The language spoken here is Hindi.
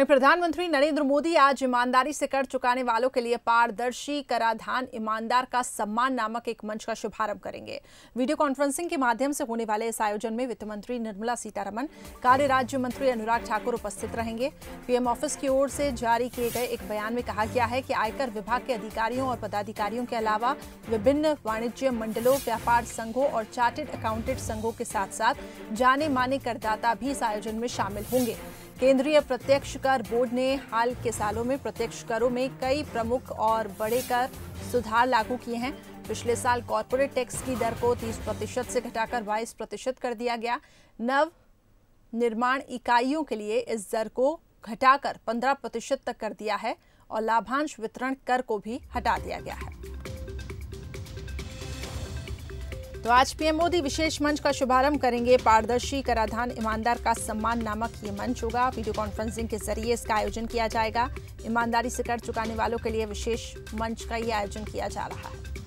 वहीं प्रधानमंत्री नरेंद्र मोदी आज ईमानदारी से कर चुकाने वालों के लिए पारदर्शी कराधान ईमानदार का सम्मान नामक एक मंच का शुभारंभ करेंगे। वीडियो कॉन्फ्रेंसिंग के माध्यम से होने वाले इस आयोजन में वित्त मंत्री निर्मला सीतारमण, कार्य राज्य मंत्री अनुराग ठाकुर उपस्थित रहेंगे। पीएम ऑफिस की ओर से जारी किए गए एक बयान में कहा गया है कि आयकर विभाग के अधिकारियों और पदाधिकारियों के अलावा विभिन्न वाणिज्य मंडलों, व्यापार संघों और चार्टर्ड अकाउंटेंट संघों के साथ साथ जाने माने करदाता भी इस आयोजन में शामिल होंगे। केंद्रीय प्रत्यक्ष कर बोर्ड ने हाल के सालों में प्रत्यक्ष करों में कई प्रमुख और बड़े कर सुधार लागू किए हैं। पिछले साल कॉर्पोरेट टैक्स की दर को 30% से घटाकर 22% कर दिया गया। नव निर्माण इकाइयों के लिए इस दर को घटाकर 15% तक कर दिया है और लाभांश वितरण कर को भी हटा दिया गया है। तो आज पीएम मोदी विशेष मंच का शुभारंभ करेंगे। पारदर्शी कराधान ईमानदार का सम्मान नामक ये मंच होगा। वीडियो कॉन्फ्रेंसिंग के जरिए इसका आयोजन किया जाएगा। ईमानदारी से कर चुकाने वालों के लिए विशेष मंच का ये आयोजन किया जा रहा है।